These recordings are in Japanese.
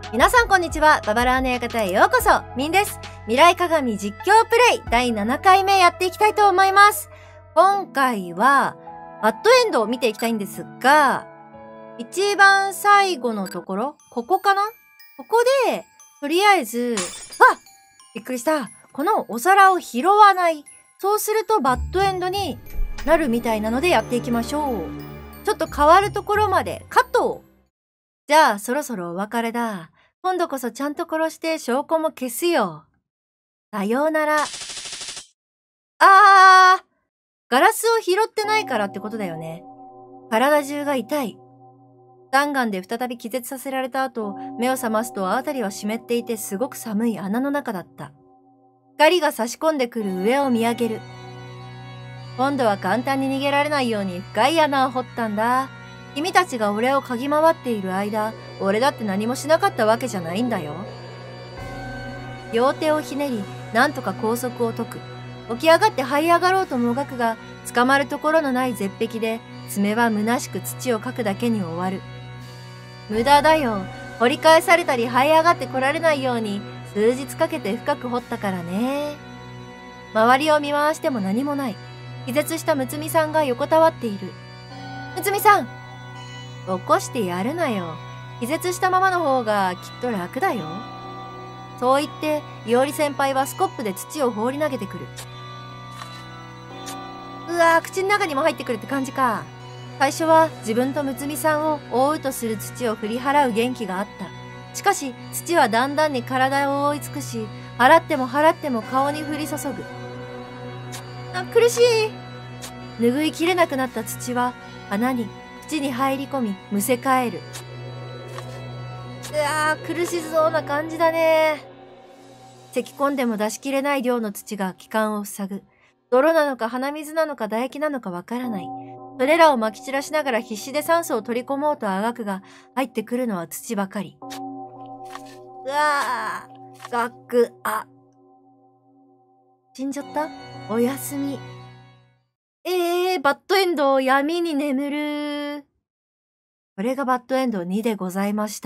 皆さんこんにちは。ババラーの館へようこそ。ミンです。未来鏡実況プレイ第7回目やっていきたいと思います。今回はバッドエンドを見ていきたいんですが、一番最後のところ、ここかな？ここで、とりあえず、びっくりした。このお皿を拾わない。そうするとバッドエンドになるみたいなのでやっていきましょう。ちょっと変わるところまでカット。じゃあそろそろお別れだ。今度こそちゃんと殺して証拠も消すよ。さようなら。ガラスを拾ってないからってことだよね。体中が痛い。弾丸で再び気絶させられた後、目を覚ますと辺りは湿っていてすごく寒い穴の中だった。光が差し込んでくる上を見上げる。今度は簡単に逃げられないように深い穴を掘ったんだ。君たちが俺を嗅ぎ回っている間、俺だって何もしなかったわけじゃないんだよ。両手をひねり、なんとか拘束を解く。起き上がって這い上がろうともがくが、捕まるところのない絶壁で、爪は虚しく土をかくだけに終わる。無駄だよ。掘り返されたり這い上がってこられないように、数日かけて深く掘ったからね。周りを見回しても何もない。気絶したむつみさんが横たわっている。むつみさん！起こしてやるなよ。気絶したままの方がきっと楽だよ。そう言って、いおり先輩はスコップで土を放り投げてくる。うわー、口の中にも入ってくるって感じか。最初は自分とむつみさんを覆うとする土を振り払う元気があった。しかし、土はだんだんに体を覆い尽くし、払っても払っても顔に降り注ぐ。苦しい。拭いきれなくなった土は、穴に、口に入り込み、むせ返る。苦しそうな感じだね。咳込んでも出しきれない量の土が気管を塞ぐ。泥なのか鼻水なのか唾液なのかわからない。それらを撒き散らしながら必死で酸素を取り込もうとあがくが、入ってくるのは土ばかり。死んじゃった？おやすみ。バッドエンド、闇に眠る。これがバッドエンド2でございました。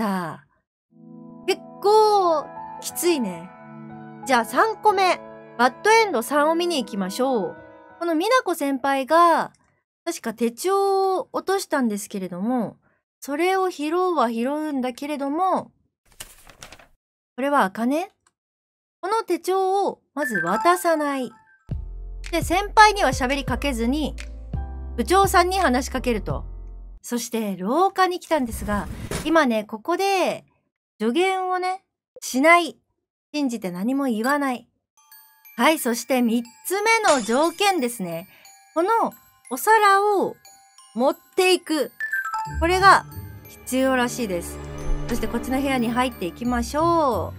結構、きついね。じゃあ3個目。バッドエンド3を見に行きましょう。この美奈子先輩が、確か手帳を落としたんですけれども、それを拾うんだけれども、これは茜？この手帳をまず渡さない。で、先輩には喋りかけずに、部長さんに話しかけると。そして廊下に来たんですが、今ね、ここで助言をね、しない。信じて何も言わない。はい、そして3つ目の条件ですね。このお皿を持っていく。これが必要らしいです。そしてこっちの部屋に入っていきましょ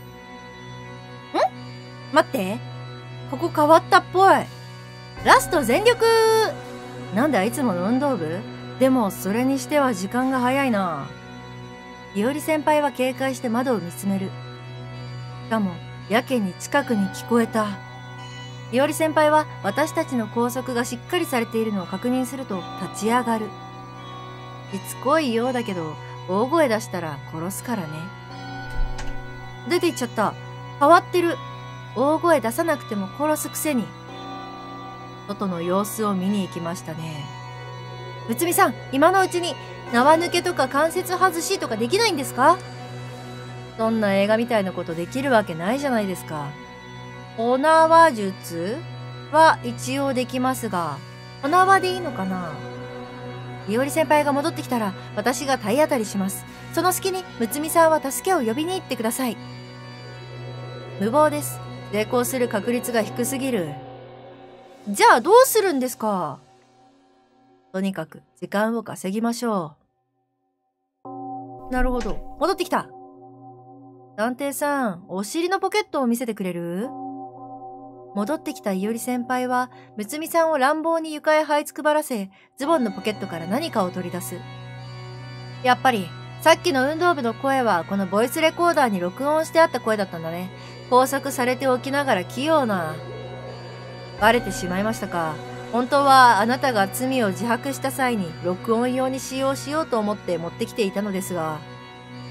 う。待って。ここ変わったっぽい。ラスト全力！なんだいつもの運動部？でもそれにしては時間が早いな。いおり先輩は警戒して窓を見つめる。しかもやけに近くに聞こえた。いおり先輩は私たちの拘束がしっかりされているのを確認すると立ち上がる。しつこいようだけど大声出したら殺すからね。出て行っちゃった。変わってる。大声出さなくても殺すくせに。外の様子を見に行きましたね。むつみさん、今のうちに縄抜けとか関節外しとかできないんですか？そんな映画みたいなことできるわけないじゃないですか。お縄術は一応できますが、お縄でいいのかな？いおり先輩が戻ってきたら私が体当たりします。その隙にむつみさんは助けを呼びに行ってください。無謀です。成功する確率が低すぎる。じゃあどうするんですか？とにかく時間を稼ぎましょう。なるほど。戻ってきた。探偵さん、お尻のポケットを見せてくれる？戻ってきたいおり先輩は、むつみさんを乱暴に床へ這いつくばらせ、ズボンのポケットから何かを取り出す。やっぱり、さっきの運動部の声は、このボイスレコーダーに録音してあった声だったんだね。拘束されておきながら器用な。バレてしまいましたか。本当はあなたが罪を自白した際に録音用に使用しようと思って持ってきていたのですが。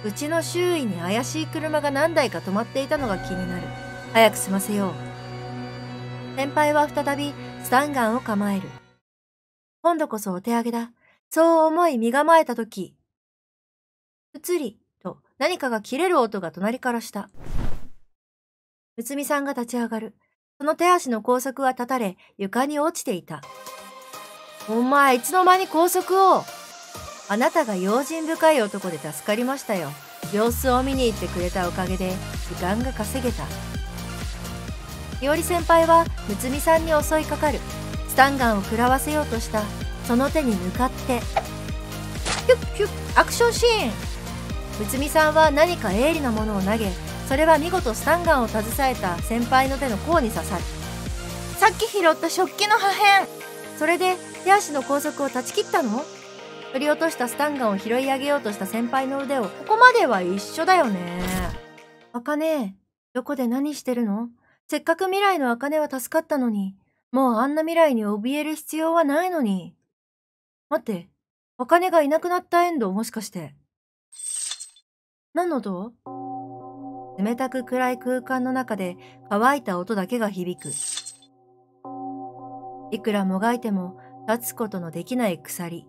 うちの周囲に怪しい車が何台か止まっていたのが気になる。早く済ませよう。先輩は再びスタンガンを構える。今度こそお手上げだ。そう思い身構えたとき、ぷつりと何かが切れる音が隣からした。むつみさんが立ち上がる。その手足の拘束は断たれ、床に落ちていた。お前、いつの間に拘束を。あなたが用心深い男で助かりましたよ。様子を見に行ってくれたおかげで時間が稼げた。いおり先輩はむつみさんに襲いかかる。スタンガンを食らわせようとしたその手に向かって、ヒュッヒュッ、アクションシーン。むつみさんは何か鋭利なものを投げ、それは見事スタンガンを携えた先輩の手の甲に刺さる。さっき拾った食器の破片。それで手足の拘束を断ち切ったの？取り落としたスタンガンを拾い上げようとした先輩の腕を、ここまでは一緒だよね。茜、どこで何してるの？せっかく未来の茜は助かったのに、もうあんな未来に怯える必要はないのに。待って、茜がいなくなったエンドもしかして。何の音？冷たく暗い空間の中で乾いた音だけが響く。いくらもがいても立つことのできない鎖。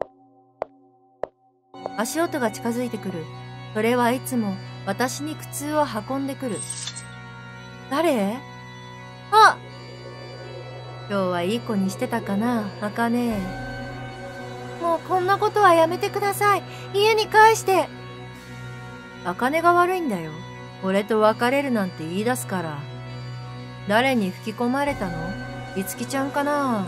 足音が近づいてくる。それはいつも私に苦痛を運んでくる。誰？あ！今日はいい子にしてたかな、茜。もうこんなことはやめてください。家に帰して。茜が悪いんだよ。俺と別れるなんて言い出すから。誰に吹き込まれたの？いつきちゃんかな？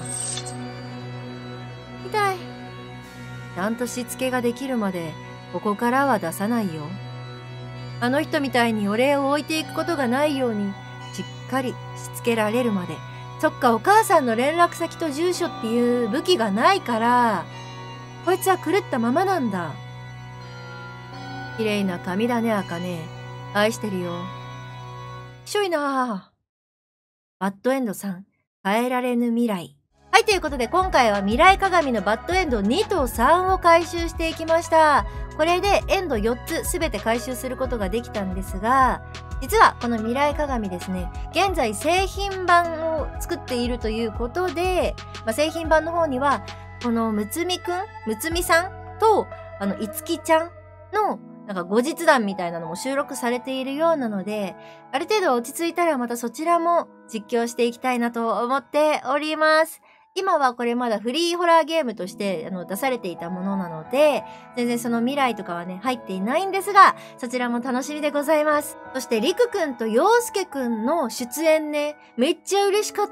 痛い。ちゃんとしつけができるまでここからは出さないよ。あの人みたいにお礼を置いていくことがないようにしっかりしつけられるまで。そっか、お母さんの連絡先と住所っていう武器がないからこいつは狂ったままなんだ。綺麗な髪だね、茜。愛してるよ。きしょいなぁ。バッドエンド3、変えられぬ未来。はい、ということで今回は未来鏡のバッドエンド2と3を回収していきました。これでエンド4つすべて回収することができたんですが、実はこの未来鏡ですね、現在製品版を作っているということで、製品版の方にはこのむつみさんといつきちゃんのなんか後日談みたいなのも収録されているようなので、ある程度落ち着いたらまたそちらも実況していきたいなと思っております。今はこれまだフリーホラーゲームとして出されていたものなので、全然その未来とかはね、入っていないんですが、そちらも楽しみでございます。そしてりくくんとようすけくんの出演ね、めっちゃ嬉しかった。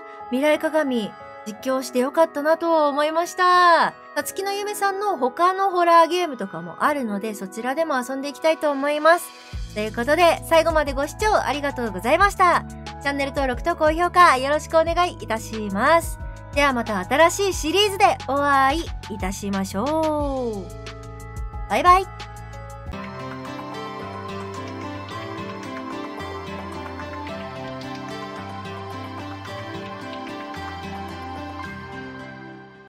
未来鏡実況してよかったなと思いました。さつきのゆめさんの他のホラーゲームとかもあるので、そちらでも遊んでいきたいと思います。ということで、最後までご視聴ありがとうございました。チャンネル登録と高評価よろしくお願いいたします。ではまた新しいシリーズでお会いいたしましょう。バイバイ。